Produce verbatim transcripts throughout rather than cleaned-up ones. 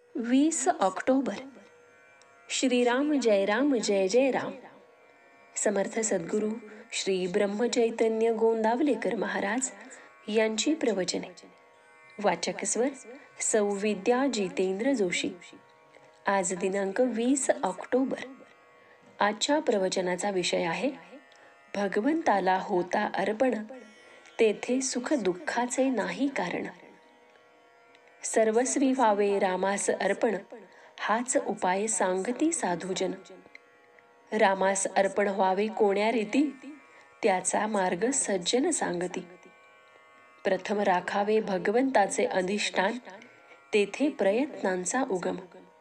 वीस ऑक्टोबर. श्रीराम जय राम जय जय राम. समर्थ सद्गुरू श्री ब्रह्मचैतन्य गोंदावलेकर महाराज यांची प्रवचने. वाचक स्वर सौ विद्या जितेंद्र जोशी. आज दिनांक वीस ऑक्टोबर. आजच्या प्रवचनाचा विषय आहे भगवंताला होता अर्पण, तेथे सुख दुःखाचे नाही कारण. सर्वस्वी व्हावे रामास अर्पण, हाच उपाय सांगती साधुजन. रामास अर्पण व्हावे कोण्या रीती, त्याचा मार्ग सज्जन सांगती. प्रथम राखावे भगवंताचे अधिष्ठान, तेथे प्रयत्नांचा उगम.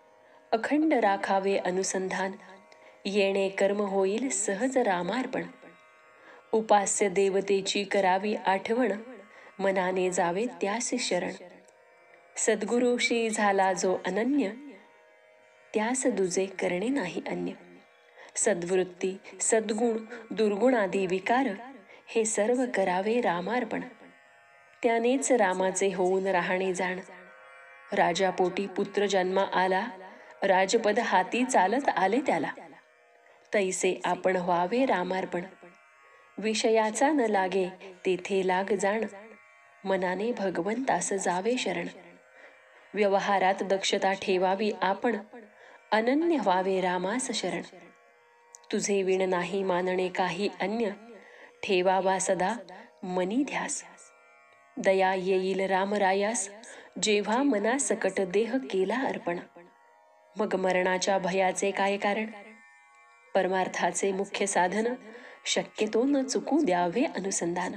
अखंड राखावे अनुसंधान, येणे कर्म होईल सहज रामार्पण. उपास्य देवतेची करावी आठवण, मनाने जावे त्यास शरण. सद्गुरुशी झाला जो अनन्य, त्यास दुजे करणे नाही अन्य. सद्वृत्ती सद्गुण दुर्गुणादी विकार, हे सर्व करावे रामार्पण. त्यानेच रामाचे होऊन राहणे जाण. राजापोटी पुत्र जन्मा आला, राजपद हाती चालत आले त्याला. तैसे आपण व्हावे रामार्पण, विषयाचा न लागे तेथे लाग जाण. मनाने भगवंतास जावे शरण. व्यवहारात दक्षता ठेवावी आपण, अनन्य व्हावे रामास शरण. तुझे विण नाही मानणे काही अन्य, ठेवावा सदा मनी ध्यास. दया येईल रामरायास, जेव्हा मनासकट देह केला अर्पण. मग मरणाच्या भयाचे काय कारण, परमार्थाचे मुख्य साधन. शक्यतो न चुकू द्यावे अनुसंधान.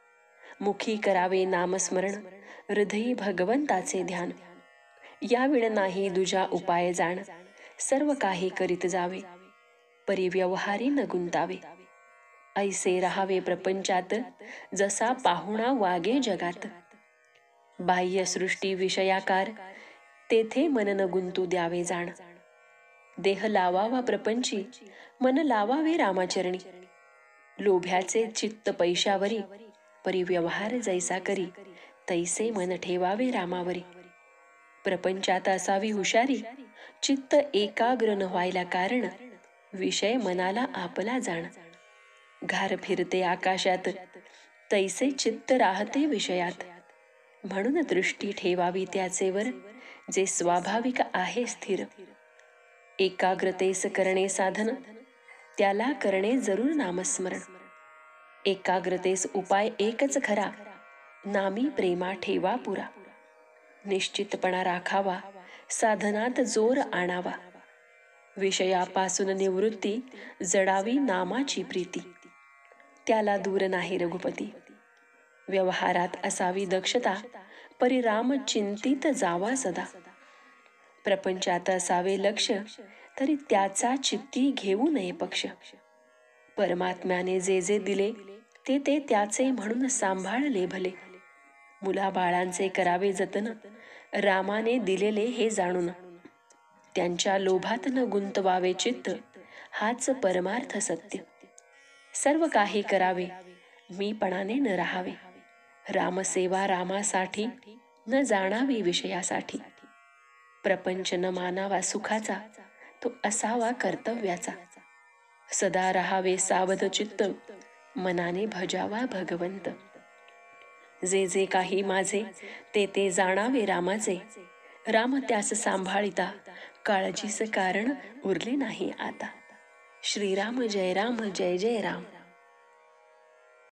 मुखी करावे नामस्मरण, हृदयी भगवंताचे ध्यान. या विण नाही दुजा उपाय जाण, सर्व काही करीत जावे, परी व्यवहारी न गुंतावे. ऐसे राहावे प्रपंचात, जसा पाहुणा वागे जगात. बाह्य सृष्टी विषयाकार, तेथे मन न गुंतू द्यावे जाण. देह लावावा प्रपंची, मन लावावे रामाचरणी. लोभ्याचे चित्त पैशावरी, परी व्यवहार जैसा करी. तैसे मन ठेवावे रामावरी. प्रपंचात असावी हुशारी, चित्त एकाग्र न व्हायला कारण. विषय मनाला आपला जाण. घार फिरते आकाशात, तैसे चित्त राहते विषयात. म्हणून दृष्टी ठेवावी त्याचेवर, जे स्वाभाविक आहे स्थिर. एकाग्रतेस करणे साधन, त्याला करणे जरूर नामस्मरण. एकाग्रतेस उपाय एकच खरा, नामी प्रेमा ठेवा पुरा. निश्चितपणा राखावा, साधनात जोर आणावा. विषयापासून निवृत्ती, जडावी नामाची प्रीती. त्याला दूर नाही रघुपती. व्यवहारात असावी दक्षता, परी राम चिंतित जावा सदा. प्रपंचात असावे लक्ष, तरी त्याचा चित्ती घेऊ नये पक्ष. परमात्म्याने जे जे दिले, ते ते त्याचे म्हणून सांभाळले भले. मुलाबाळांचे करावे जतन, रामाने दिलेले हे जाणून. त्यांच्या लोभात न गुंतवावे चित्त, हाच परमार्थ सत्य. सर्व काही करावे, मीपणाने न राहावे. रामसेवा रामासाठी, न जाणावी विषयासाठी. प्रपंच न मानावा सुखाचा, तो असावा कर्तव्याचा. सदा राहावे सावध चित्त, मनाने भजावा भगवंत. जे जे काही माझे, ते ते जाणावे रामाचे. राम त्यास सांभाळिता, काळजीस कारण उरले नाही आता. श्रीराम जय राम जय जय राम.